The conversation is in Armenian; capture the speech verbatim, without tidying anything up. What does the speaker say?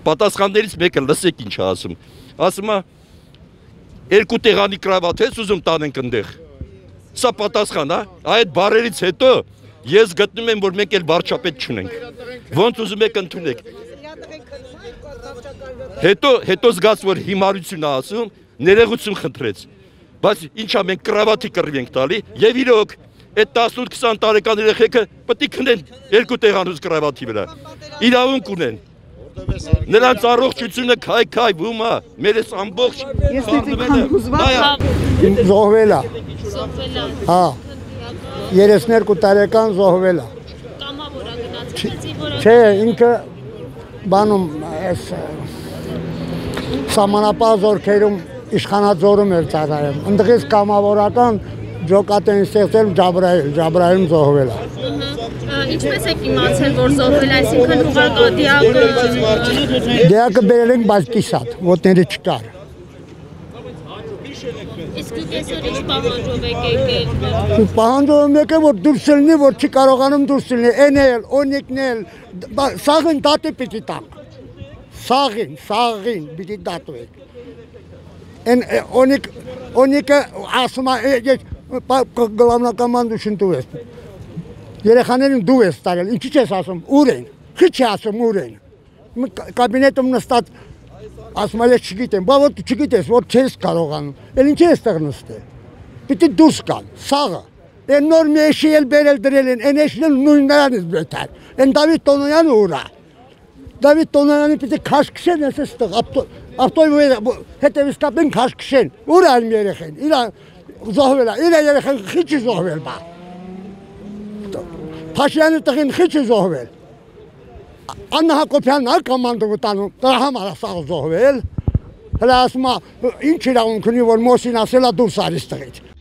Պատասխաններից մեկը լսեք ինչ ասում։ Ասում է երկու տեղանի կրավատ ես ուզում տանենք այնտեղ։ Սա պատասխան, հա։ Այդ բարերից հետո ես գտնում եմ, որ մենք էլ վարչապետ չունենք։ Ոնց ուզում եք ընդունեք։ Հետո հետո զգաց, որ հիմարություն է ասում, ներողություն խնդրեց։ Բայց ինչա մենք կրավատի կռիվ ենք տալի եւ իրոք այդ տասնութ քսան տարեկան երեխեքը պետք է քնեն երկու տեղանոց կրավատի վրա։ Իրավունք ունեն։ Նրանց առողջությունը քայքայվում է, մեր այս ամբողջ զոհվել է։ Հա։ երեսներկու տարեկան զոհվել է։ Կամավոր է գնացել, որը Չէ, ինքը բանում այս սահմանապահ զորքերում իշխանաձորում էր ծառայում։ Ընդդեղից կամավորական ջոկատ են ստեղծել Ջաբրայել, Ջաբրայելում զոհվել է։ Ինչպես եք իմացել, որ զոհվել է, այսինքն ուղղակի դիակը Դիակը բերել ենք, բայց կիսատ, ոտները չկար։ Իսկ դուք այսօր ինչ պահանջով եք եկել։ Պահանջով եմ եկել, որ դուրս լինի, որ չի կարողանում դուրս լինի, էնել, օնիկնել, սաղին դատի պիտի տանք։ Սաղին, սաղին պիտի դատվեք։ Են օնիկ օնիկը ասում է գլավնակամանդություն դու ես։ Երեխաներին դու ես տարել, ինչի՞ ես ասում, ուր են, քիչ չի ասում ուր են։ Կաբինետում նստած ասում եմ չգիտեմ, բա որ չգիտես, որ չես կարողանում։ Էլ ինչի ես տեղ նստել։ Պիտի դուրս գալ, սաղը։ Են նոր մեշի էլ բերել դրել են, են էշն էլ նույն նրանից բետար։ Են Դավիթ Տոնոյանը ուրա։ Դավիթ Տոնոյանի պիտի քաշքշեն ես այստեղ, ավտոյի հետևից կապեն քաշքշեն։ Ուր է իմ երեխեն։ Իրա զոհվել է, իր երեխեն քիչ զոհվել բա։ Փաշյանի տղին քիչ զոհվել։ Աննա Հակոբյանն ալ կոմանդով տանում, դրա համար է սաղ զոհվել։ Հələ ասում է, ինչ իրավունք ունի, որ Մոսին ասել է դուրս արի ստղից։